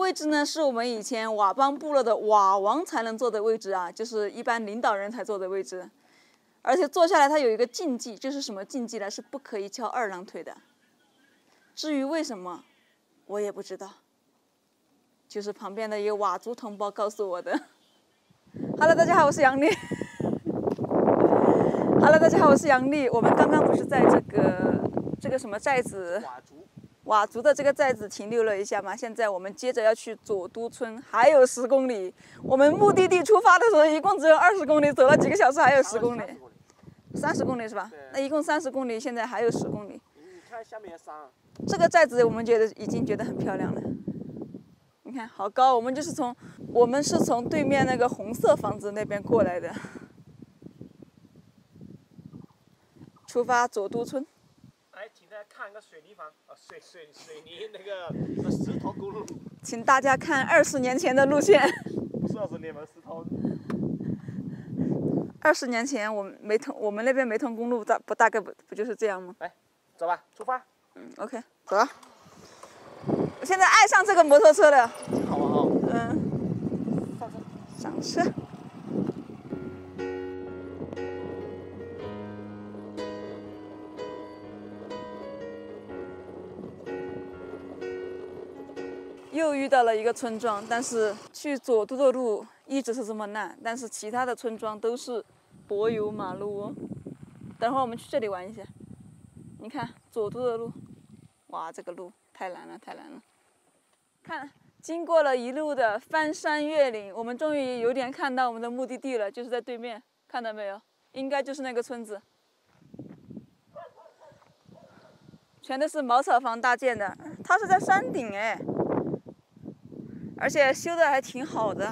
位置呢，是我们以前佤邦部落的佤王才能坐的位置啊，就是一般领导人才坐的位置。而且坐下来它有一个禁忌，就是什么禁忌呢？是不可以翘二郎腿的。至于为什么，我也不知道，就是旁边的一个佤族同胞告诉我的。Hello， 大家好，我是杨丽。Hello， 大家好，我是杨丽。我们刚刚不是在这个什么寨子？佤族的这个寨子停留了一下嘛，现在我们接着要去左都村，还有10公里。我们目的地出发的时候一共只有20公里，走了几个小时还有10公里，30公里是吧？那一共30公里，现在还有10公里。 你看下面的山， 这个寨子我们已经觉得很漂亮了。你看好高，我们是从对面那个红色房子那边过来的。出发左都村。 来，请大家看个水泥房，水泥那个石头公路。 请大家看20年前的路线。 不是20年吗？石头。 20年前我们那边没通公路，大概不就是这样吗？ 来，走吧，出发。 OK， 走了。我现在爱上这个摩托车了。 好不好？ 上车。又遇到了一个村庄，但是去左都的路一直是这么烂，但是其他的村庄都是柏油马路哦。等会儿我们去这里玩一下。你看左都的路，哇，这个路太难了，太难了。看，经过了一路的翻山越岭，我们终于有点看到我们的目的地了，就是在对面，看到没有？应该就是那个村子。全都是茅草房搭建的，它是在山顶哎。而且修的还挺好的，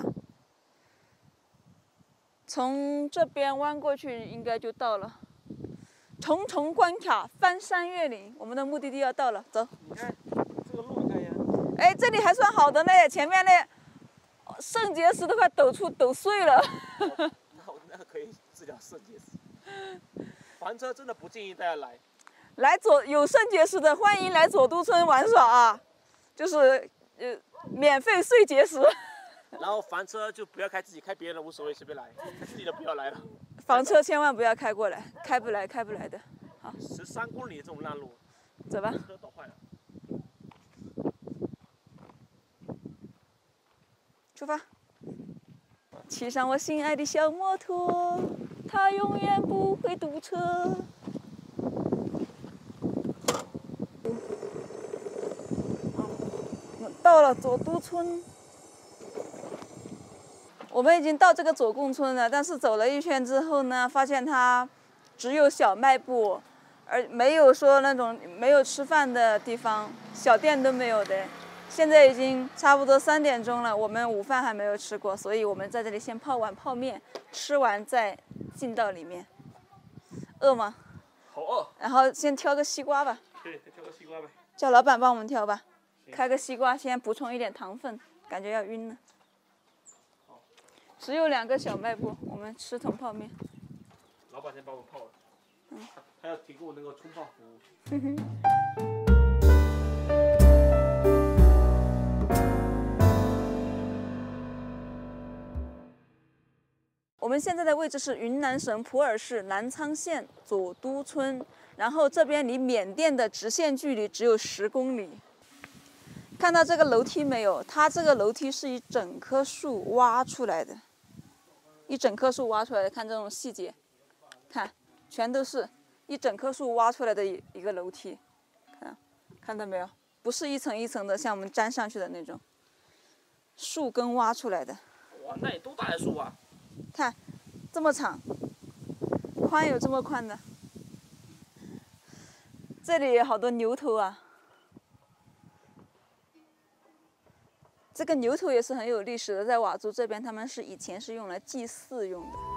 从这边弯过去应该就到了。重重关卡，翻山越岭，我们的目的地要到了，走。 你看这个路，你看一下。 哎，这里还算好的呢，前面那肾结石都快抖碎了。 那可以治疗肾结石。房车真的不建议大家来。 有肾结石的，欢迎来左都村玩耍啊！就是免费碎结石。 然后房车就不要开自己，开别人的无所谓，随便来，开自己的不要来了。 房车千万不要开过来，开不来的。好 ，13公里这种烂路， 走吧。 车倒坏了。 出发。骑上我心爱的小摩托，它永远不会堵车。到了左都村，我们已经到这个左贡村了，但是走了一圈之后呢，发现它只有小卖部，而没有说那种没有吃饭的地方，小店都没有的。现在已经差不多3点钟了，我们午饭还没有吃过，所以我们在这里先泡碗泡面，吃完再进到里面。饿吗？ 好饿。 然后先挑个西瓜吧。 对，挑个西瓜呗。 叫老板帮我们挑吧。开个西瓜，先补充一点糖分，感觉要晕了。只有2个小卖部，我们吃桶泡面。 老板先帮我泡了。他要提供那个冲泡服务。 我们现在的位置是云南省普洱市南昌县左都村，然后这边离缅甸的直线距离只有10公里。看到这个楼梯没有？它这个楼梯是一整棵树挖出来的，看这种细节，看，全都是一整棵树挖出来的一个楼梯，看到没有？不是一层一层的，像我们粘上去的那种，树根挖出来的。 哇，那也多大的树啊！ 看，这么长，宽有这么宽的。这里有好多牛头啊。这个牛头也是很有历史的，在佤族这边，他们以前是用来祭祀用的。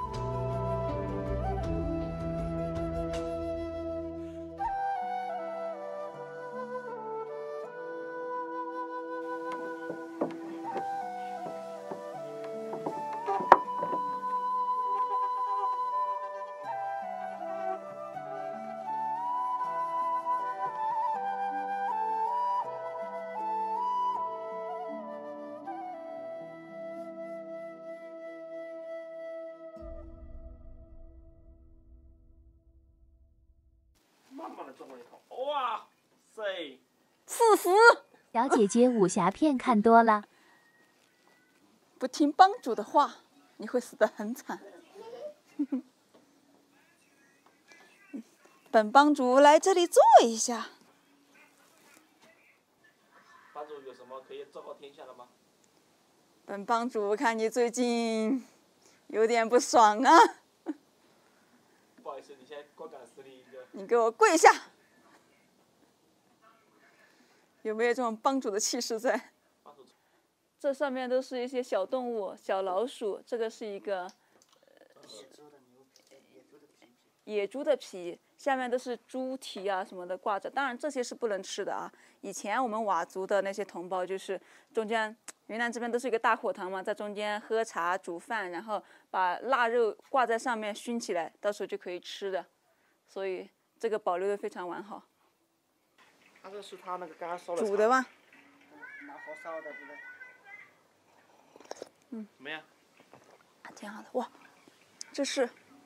么一套。哇塞 40， 小姐姐武侠片看多了， 不听帮主的话，你会死得很惨。本帮主来这里坐一下。 帮主有什么可以昭告天下的吗？ 本帮主看你最近有点不爽啊， 不好意思，你现在光杆司令一个。 你给我跪下！有没有这种帮主的气势在？ 帮主这上面都是一些小动物，小老鼠，这个是一个野猪的皮，下面都是猪蹄啊什么的挂着。当然这些是不能吃的啊。以前我们佤族的那些同胞就是中间，云南这边都是一个大火塘嘛，在中间喝茶煮饭，然后把腊肉挂在上面熏起来，到时候就可以吃的。所以这个保留的非常完好。 他这是他那个刚刚烧的。 煮的吗？ 拿火烧的，对不对？ 怎么样？ 挺好的。哇，这是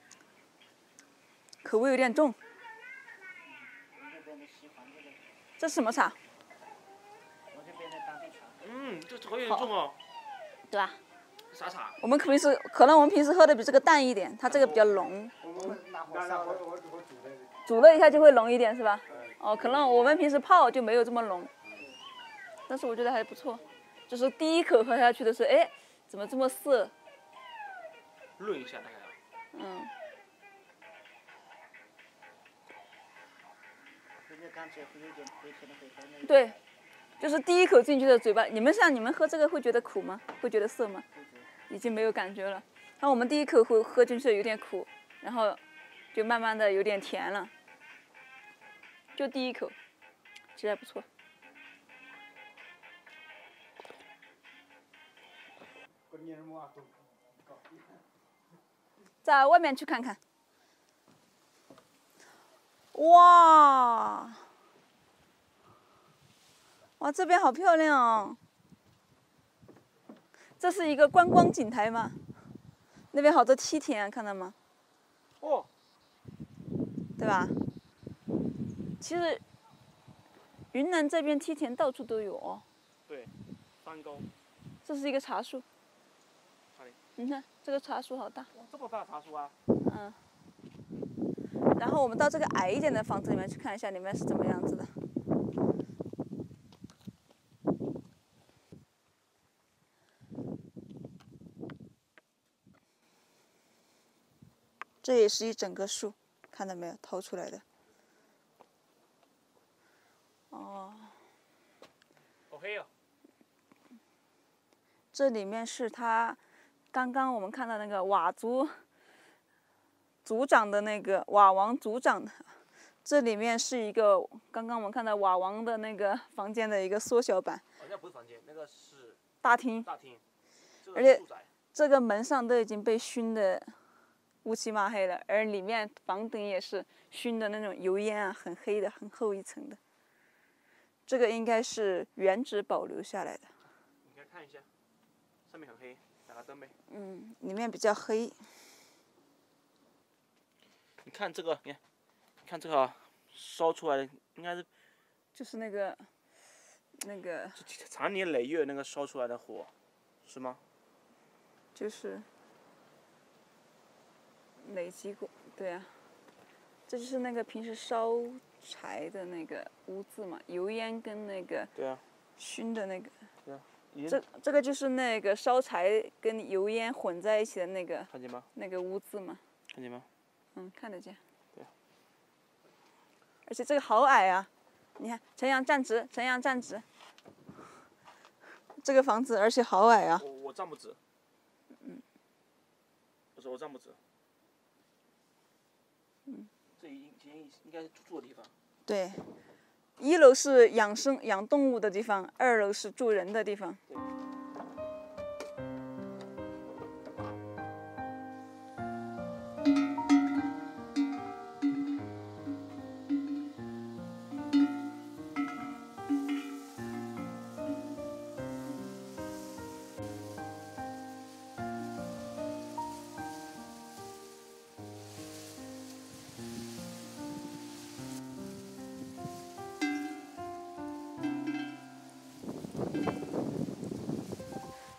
口味有点重。 我这边的喜欢这个， 这是什么茶？ 我这边的当地茶。 这口有点重哦。 对吧？ 啥茶？ 我们可能我们平时喝的比这个淡一点，它这个比较浓， 我拿火烧的。 煮了一下就会浓一点，是吧？哦，可能我们平时泡就没有这么浓，但是我觉得还不错。就是第一口喝下去的时候，哎，怎么这么涩？ 润一下大概。 嗯， 这个感觉会有点回甜的回甜的。 对，就是第一口进去的嘴巴，你们喝这个会觉得苦吗？会觉得涩吗？已经没有感觉了。那我们第一口会喝进去有点苦，然后就慢慢的有点甜了。就第一口，其实还不错。在外面去看看。哇，哇，这边好漂亮哦！这是一个观光景台吗？那边好多梯田啊，看到吗？ 哦。 对吧？其实云南这边梯田到处都有哦。 对，山沟。 这是一个茶树。 哪里？ 你看这个茶树好大。 哇，这么大茶树啊！ 嗯。然后我们到这个矮一点的房子里面去看一下，里面是怎么样子的。这也是一整个树，看到没有？掏出来的。哦。 好黑哦。 这里面是他刚刚我们看到那个佤族族长的那个佤王族长的，这里面是一个刚刚我们看到佤王的那个房间的一个缩小版。 好像不是房间，那个是大厅。 大厅。 而且这个门上都已经被熏得乌漆嘛黑了，而里面房顶也是熏的那种油烟啊，很黑的，很厚一层的。这个应该是原址保留下来的。 你应该看一下，上面很黑，打个灯呗。 里面比较黑。 你看这个，你看这个啊，烧出来的应该是。 就是那个。 常年累月那个烧出来的火，是吗？ 就是累积过，对啊，这就是那个平时烧柴的那个污渍嘛，油烟跟那个对啊， 熏的那个， 对啊， 这个就是那个烧柴跟油烟混在一起的那个， 看见吗？ 那个污渍嘛， 看见吗？ 看得见。 对啊。 而且这个好矮啊，你看，陈阳站直，陈阳站直。这个房子而且好矮啊。 我站不直。不是我站不直。这以前应该是住的地方。 对，1楼是养动物的地方，2楼是住人的地方。 对。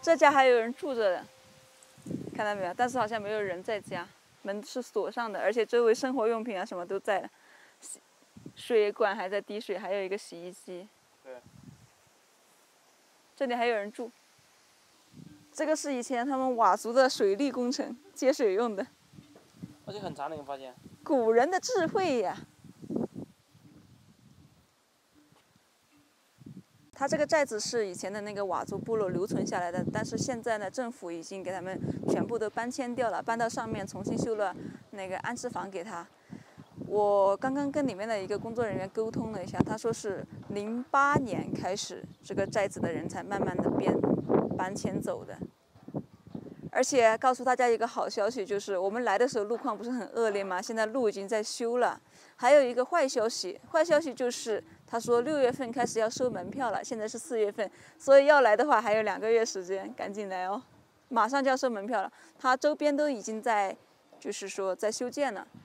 这家还有人住着的，看到没有？但是好像没有人在家，门是锁上的，而且周围生活用品啊什么都在了，水管还在滴水，还有一个洗衣机。 对。 这里还有人住。这个是以前他们佤族的水利工程，接水用的。 而且很长的，你发现？ 古人的智慧呀！它这个寨子是以前的那个佤族部落留存下来的，但是现在呢，政府已经给他们全部都搬迁掉了，搬到上面重新修了那个安置房给他。我刚刚跟里面的一个工作人员沟通了一下，他说是08年开始，这个寨子的人才慢慢的搬迁走的。而且告诉大家一个好消息，就是我们来的时候路况不是很恶劣吗？现在路已经在修了。还有一个坏消息，坏消息就是他说6月份开始要收门票了，现在是4月份，所以要来的话还有2个月时间，赶紧来哦，马上就要收门票了。它周边都已经在，就是说在修建了。